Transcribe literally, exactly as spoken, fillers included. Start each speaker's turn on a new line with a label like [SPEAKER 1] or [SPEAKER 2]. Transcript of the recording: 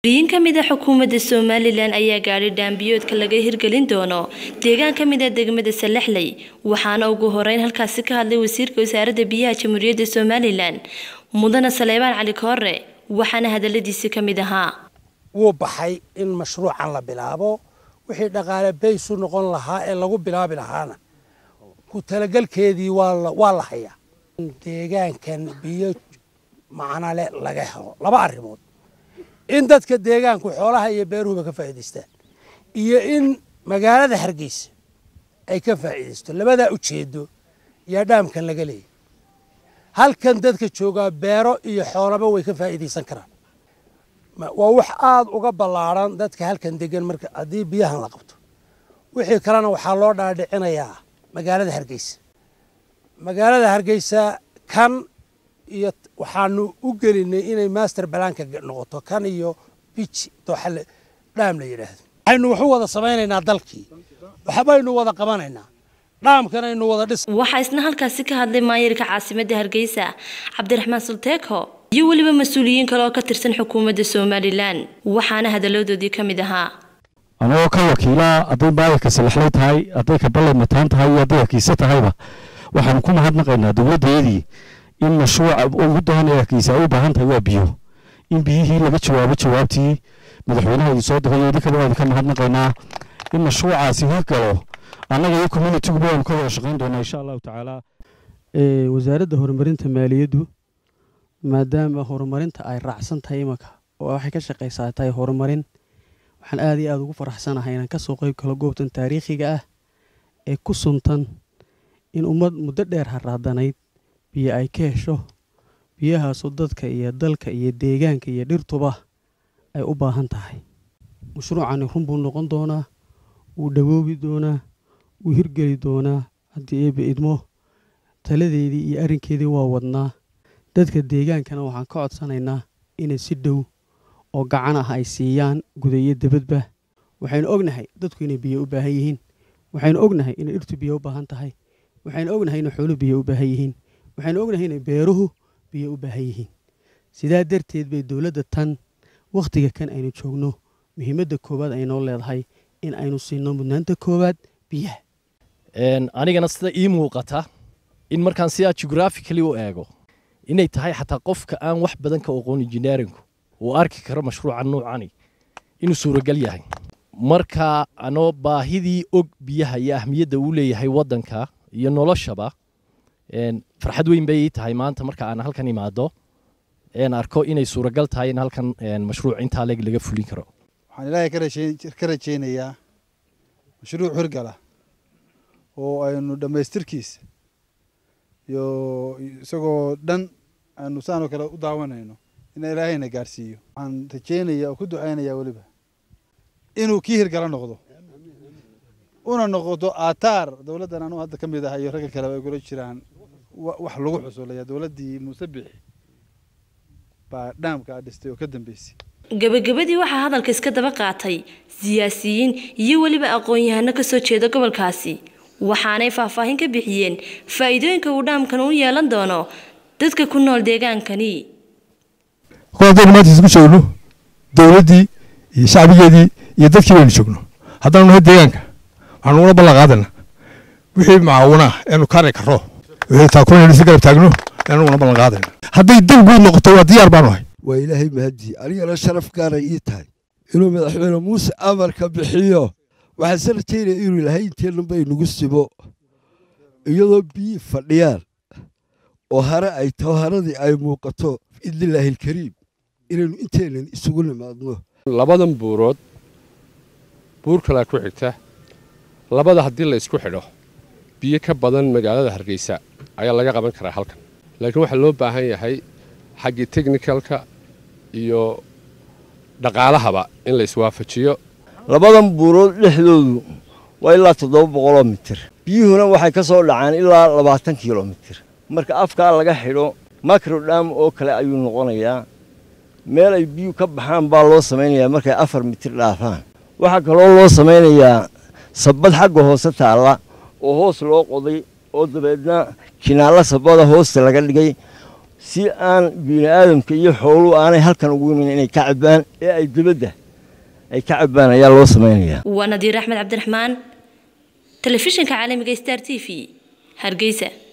[SPEAKER 1] Mas'uuliyiin ka mid ah xukuumadda Somaliland ayaa gaaray dambiyoodka laga hirgelin doono deegaan ka mid ah degmada Salaxley waxaana ugu horeyn halkaas ka hadlay wasiirka wasaaradda biyaha Jamhuuriyadda Somaliland Mudane Saleebaan Cali Koore waxaana hadaladiisa ka mid ahaa
[SPEAKER 2] wuu baxay in mashruucan la bilaabo wixii dhaqaale baysu noqon lahaa ee lagu bilaabi lahaana ku talagalkeedii waa waa la hayaa deegaankan biyo macna leh laga helo laba arrimood in dadka deegaanku xoolaha iyo beeruhuba ka faa'iideystaan iyo in magaalada Hargeysa ay ka faa'iideysto labada ujeedo yaa dhaamkan laga leeyahay halkan dadka jooga beero iyo xoolaba way ka faa'iideysan karaan waa wax aad uga ballaaran dadka halkan degan marka hadii biyahan la qabto wixii kalena waxa loo dhaadhicinayaa magaalada Hargeysa magaalada Hargeysa kan iyo waxaanu u gelinay inay master plan-ka noqoto kan iyo beach dooxal dhaam la yiraahdo aynu wax wada sameeynaa dalkii waxbaynu wada qabanaynaa dhaamkana inuu wada dhis
[SPEAKER 1] waxa isna halkaas ka hadlay maayirka caasimadda Hargeysa Cabdiraxmaan Sulteeko iyo waliba mas'uuliyiin kale oo ka tirsan xukuumadda Somaliland waxaana hadaladoodii ka mid ahaa
[SPEAKER 3] anoo ka wakiila aday baayirka Salaxley tahay aday ka balay mataan tahay aday kiisa tahayba waxaan ku mahadnaqaynaa dawladdeedii in mashruuca ugu doonaya kiisa u baahan tahay waa biyo in biyihii laga jawaabo jawaabtii madaxweynaha soo dagayay kale ka mahadnaqaynaa in mashruucaasi hirgalo annaga iyo community-gu baan ka wada shaqayn doonaa insha Allah ta'ala
[SPEAKER 4] ee wasaaradda horumarinta maaliyaddu maadaama horumarinta ay raacsan tahay imaka oo waxay ka shaqeysaa tahay horumarin waxaan aad iyo aad ugu faraxsanahay inaan ka soo qayb galo goobtan taariikhiga ah ee ku suntan in ummad muddo dheer haraadanayd biyo ay ka hesho biyahaasoo dadka iyo dalka iyo deegaanka iyo dhirtuba ay u baahan tahay mashruucani run buu noqon doonaa wuu dhawoobi doonaa wuu hirgeli doonaa haddii eebbe idmo taladeedii iyo arrinkeedii waa wadnaa dadka deegaankana waxaan ka codsanaynaa inay si dhow oo gacan ah ay siiyaan gudaha iyo dibadba waxaynu ognahay dadku inay biyo u baahan yihiin waxaynu ognahay inay dhirtu biyo u baahan tahay waxaynu ognahay in xooluhu biyo u baahan yihiin waxaynu ognahay in beeruhu biyo u baahan yihiin sidaa darteed bay dawladda tan waqtiga kan aynu joogno muhiimadda koowaad ay noo leedahay in aynu siino mudnaanta koowaad biyaha
[SPEAKER 5] een anigana sida ii muuqata in markaan si geographically u eego inay tahay xataa qofka aan wax badan ka aqoon engineering-ku uu arki karo mashruuca noocani inuu suuragal yahay marka anoo baahidii og biyaha iyo ahmiyadda uu leeyahay wadanka iyo noloshaba een farxad weyn bay tahay maanta marka aan halkan imaado een arko inay suuragal tahay in halkan een mashruuc inta leeg laga fulin karo
[SPEAKER 6] waxaan ilaahay ka rajeynayaa mashruuc hirgala oo aynu dhamaystirkiisa iyo isagoo dhan aanu saano kale u daawanayno in ilaahayna gaarsiiyo waxaan rajeynayaa oo ku duceynayaa waliba inuu kii hirgala noqdo una noqdo aataar dawladdan aanu hadda ka mid ah iyo ragga kale ay golo jiraan wax lagu xusulaya dawladdii Muusabix baa dhaamka dhistay oo ka dambeysay
[SPEAKER 1] gabagabadii waxaa hadalka iska daba qaatay siyaasiyiin iyo waliba aqoon-yahano ka soo jeeda gobolkaasi waxaanay faahfaahin ka bixiyeen faa'iidooyinka uu dhaamkan u yeelan doono dadka ku nool deegaankani
[SPEAKER 7] qodob maanta isku joogno dawladdii iyo shacbigeedii iyo dadkii baynu joogno haddana nahay deegaanka waxaan uga ballan qaadanaa wixii macaawina aanu kaari karro wixii taakuunaynu si garab taagno aanu uga ballan qaadanaa hadday dib guud noqoto waa diyaar baanu ahay
[SPEAKER 8] waa ilaahay mahadi anigana sharaf gaaray ii tahay inuu madaxweyne muuse amarka bixiyo waxaan soo rajeynaya inuu ilaahay inteena bay nagu sibo iyadoo biyo fadhiyaan oo hare ay taho haradii ay muuqato idillaahi alkariim inaynu inteenan isugu nimaadno
[SPEAKER 9] labadan buurood buur kale ku xigta labada haddii la isku xidho biyo ka badan magaalada Hargeysa ayaa laga qaban karaa halkan laakiin waxa loo baahan yahay xagga technicalka iyo dhaqaalahaba in la iswaafajiyo
[SPEAKER 10] labadan buurood dhexdoodu waa ilaa toddoba boqol mitir biyuhuna waxay ka soo dhacaan ilaa labaatan kiiloomitir marka afka laga xidho macro dam oo kale ayuu noqonayaa meel ay biyo ka baxaan baa loo sameeyaa markay afar mitir dhaafaan waxa kale oo loo sameeyaa sabad xagga hoose taala oo hoos loo qoday oo dabeedna kinaala sabada hoosta laga dhigay si aan bini aadamka iyo xooluhu aanay halkan ugu imin inay ka cabaan ee ay dibadda ay ka cabaan ayaa loo samaynayaa.
[SPEAKER 1] waa Nadiir Axmed Cabdiraxmaan, telefishinka caalamiga Star T V, Hargeysa.